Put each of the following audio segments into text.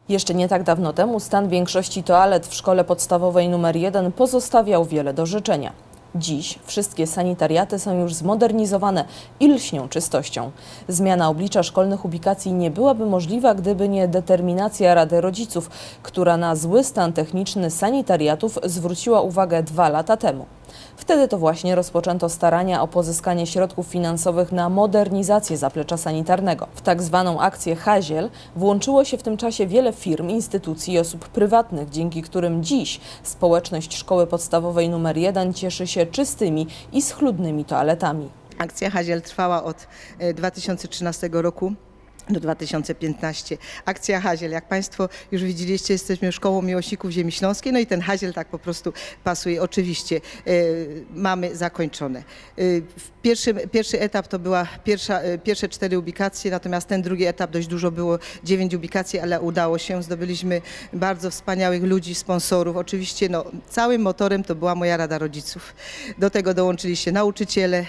Jeszcze nie tak dawno temu stan większości toalet w szkole podstawowej nr 1 pozostawiał wiele do życzenia. Dziś wszystkie sanitariaty są już zmodernizowane i lśnią czystością. Zmiana oblicza szkolnych ubikacji nie byłaby możliwa, gdyby nie determinacja Rady Rodziców, która na zły stan techniczny sanitariatów zwróciła uwagę 2 lata temu. Wtedy to właśnie rozpoczęto starania o pozyskanie środków finansowych na modernizację zaplecza sanitarnego. W tak zwaną akcję Haziel włączyło się w tym czasie wiele firm, instytucji i osób prywatnych, dzięki którym dziś społeczność szkoły podstawowej nr 1 cieszy się czystymi i schludnymi toaletami. Akcja Haziel trwała od 2013 roku. Do 2015. Akcja Haziel, jak Państwo już widzieliście, jesteśmy szkołą miłośników ziemi śląskiej, no i ten Haziel tak po prostu pasuje. Oczywiście mamy zakończone. Pierwszy etap to była pierwsze 4 ubikacje, natomiast ten drugi etap dość dużo było, 9 ubikacji, ale udało się. Zdobyliśmy bardzo wspaniałych ludzi, sponsorów. Oczywiście no, całym motorem to była moja Rada Rodziców. Do tego dołączyli się nauczyciele,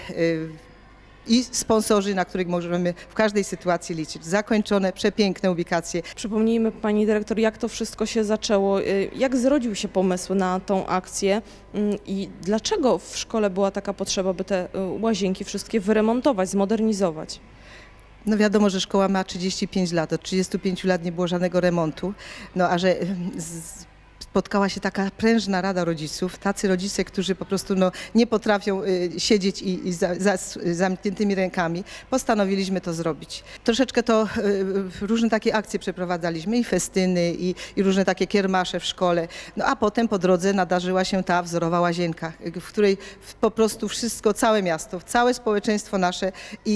i sponsorzy, na których możemy w każdej sytuacji liczyć. Zakończone, przepiękne ubikacje. Przypomnijmy, pani dyrektor, jak to wszystko się zaczęło, jak zrodził się pomysł na tą akcję i dlaczego w szkole była taka potrzeba, by te łazienki wszystkie wyremontować, zmodernizować? No wiadomo, że szkoła ma 35 lat, od 35 lat nie było żadnego remontu, no a że spotkała się taka prężna Rada Rodziców, tacy rodzice, którzy po prostu no, nie potrafią siedzieć i z zamkniętymi rękami. Postanowiliśmy to zrobić. Troszeczkę to różne takie akcje przeprowadzaliśmy i festyny i różne takie kiermasze w szkole. No a potem po drodze nadarzyła się ta wzorowa łazienka, w której po prostu wszystko, całe miasto, całe społeczeństwo nasze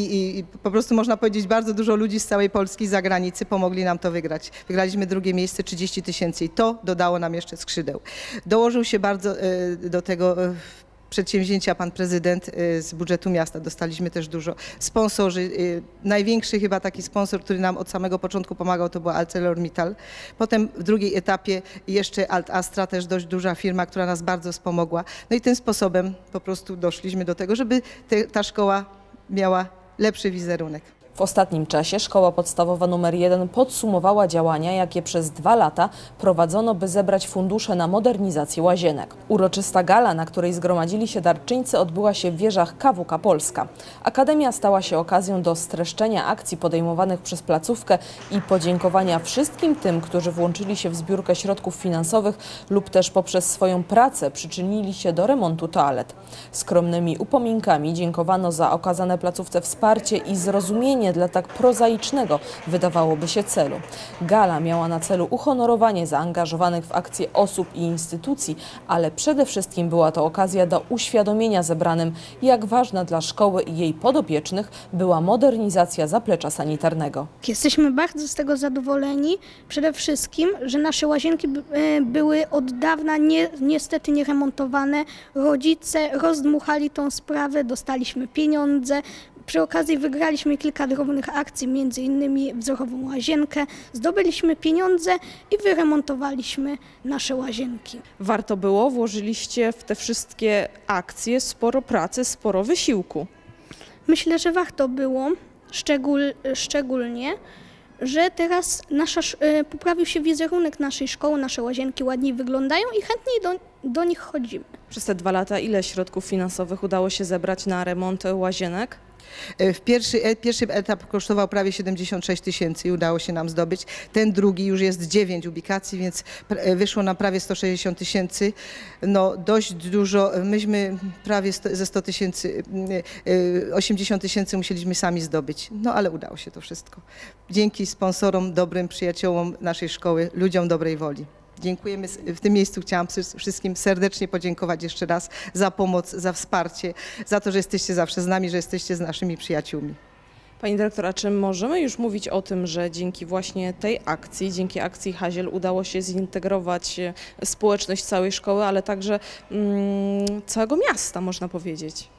i po prostu można powiedzieć bardzo dużo ludzi z całej Polski, z zagranicy pomogli nam to wygrać. Wygraliśmy 2. miejsce, 30 000 i to dodało nam jeszcze skrzydeł. Dołożył się bardzo do tego przedsięwzięcia pan prezydent z budżetu miasta. Dostaliśmy też dużo sponsorzy. Największy chyba taki sponsor, który nam od samego początku pomagał, to była ArcelorMittal. Potem w drugiej etapie jeszcze Alt Astra, też dość duża firma, która nas bardzo wspomogła. No i tym sposobem po prostu doszliśmy do tego, żeby ta szkoła miała lepszy wizerunek. W ostatnim czasie szkoła podstawowa nr 1 podsumowała działania, jakie przez 2 lata prowadzono, by zebrać fundusze na modernizację łazienek. Uroczysta gala, na której zgromadzili się darczyńcy, odbyła się w wieżach KWK Polska. Akademia stała się okazją do streszczenia akcji podejmowanych przez placówkę i podziękowania wszystkim tym, którzy włączyli się w zbiórkę środków finansowych lub też poprzez swoją pracę przyczynili się do remontu toalet. Skromnymi upominkami dziękowano za okazane placówce wsparcie i zrozumienie dla tak prozaicznego, wydawałoby się, celu. Gala miała na celu uhonorowanie zaangażowanych w akcję osób i instytucji, ale przede wszystkim była to okazja do uświadomienia zebranym, jak ważna dla szkoły i jej podopiecznych była modernizacja zaplecza sanitarnego. Jesteśmy bardzo z tego zadowoleni, przede wszystkim, że nasze łazienki były od dawna niestety nieremontowane. Rodzice rozdmuchali tą sprawę, dostaliśmy pieniądze. Przy okazji wygraliśmy kilka drobnych akcji, między innymi wzorową łazienkę. Zdobyliśmy pieniądze i wyremontowaliśmy nasze łazienki. Warto było, włożyliście w te wszystkie akcje sporo pracy, sporo wysiłku. Myślę, że warto było, szczególnie, że teraz poprawił się wizerunek naszej szkoły, nasze łazienki ładniej wyglądają i chętniej do nich chodzimy. Przez te 2 lata ile środków finansowych udało się zebrać na remont łazienek? Pierwszy etap kosztował prawie 76 000 i udało się nam zdobyć. Ten drugi już jest 9 ubikacji, więc wyszło nam prawie 160 000. No dość dużo, myśmy prawie ze 100 000, 80 000 musieliśmy sami zdobyć. No ale udało się to wszystko. Dzięki sponsorom, dobrym przyjaciołom naszej szkoły, ludziom dobrej woli. Dziękujemy. W tym miejscu chciałam wszystkim serdecznie podziękować jeszcze raz za pomoc, za wsparcie, za to, że jesteście zawsze z nami, że jesteście z naszymi przyjaciółmi. Pani dyrektor, a czy możemy już mówić o tym, że dzięki właśnie tej akcji, dzięki akcji Haziel udało się zintegrować społeczność całej szkoły, ale także całego miasta, można powiedzieć?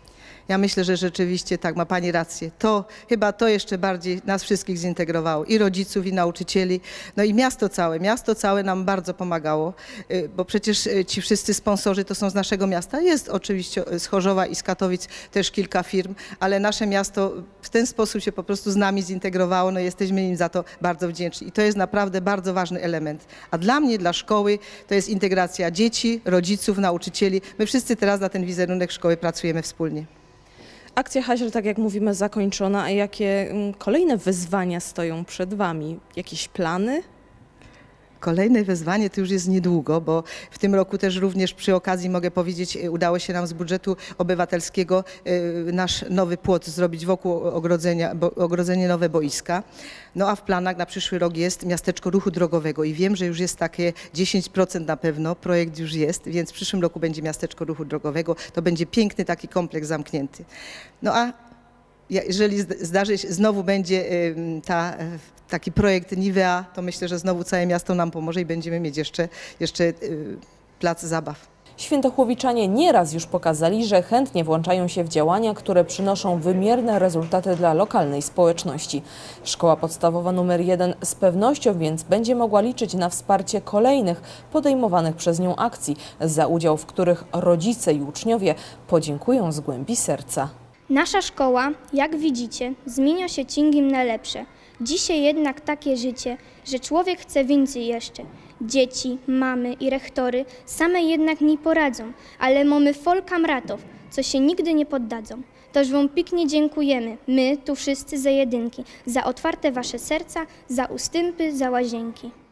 Ja myślę, że rzeczywiście tak, ma Pani rację. Chyba to jeszcze bardziej nas wszystkich zintegrowało. I rodziców, i nauczycieli. No i miasto całe nam bardzo pomagało, bo przecież ci wszyscy sponsorzy to są z naszego miasta. Jest oczywiście z Chorzowa i z Katowic też kilka firm, ale nasze miasto w ten sposób się po prostu z nami zintegrowało. No jesteśmy im za to bardzo wdzięczni. I to jest naprawdę bardzo ważny element. A dla mnie, dla szkoły, to jest integracja dzieci, rodziców, nauczycieli. My wszyscy teraz na ten wizerunek szkoły pracujemy wspólnie. Akcja Haźr, tak jak mówimy, zakończona. A jakie kolejne wyzwania stoją przed Wami? Jakieś plany? Kolejne wyzwanie to już jest niedługo, bo w tym roku też również przy okazji mogę powiedzieć, udało się nam z budżetu obywatelskiego nasz nowy płot zrobić wokół ogrodzenie nowe boiska. No a w planach na przyszły rok jest miasteczko ruchu drogowego i wiem, że już jest takie 10% na pewno, projekt już jest, więc w przyszłym roku będzie miasteczko ruchu drogowego. To będzie piękny taki kompleks zamknięty. No a jeżeli zdarzy się, znowu będzie taki projekt Nivea, to myślę, że znowu całe miasto nam pomoże i będziemy mieć jeszcze plac zabaw. Świętochłowiczanie nieraz już pokazali, że chętnie włączają się w działania, które przynoszą wymierne rezultaty dla lokalnej społeczności. Szkoła podstawowa nr 1 z pewnością więc będzie mogła liczyć na wsparcie kolejnych podejmowanych przez nią akcji, za udział w których rodzice i uczniowie podziękują z głębi serca. Nasza szkoła, jak widzicie, zmienia się ciągiem na lepsze. Dzisiaj jednak takie życie, że człowiek chce więcej jeszcze. Dzieci, mamy i rektory same jednak nie poradzą, ale mamy folkamratów, co się nigdy nie poddadzą. Toż wam pięknie dziękujemy, my tu wszyscy za jedynki, za otwarte wasze serca, za ustępy, za łazienki.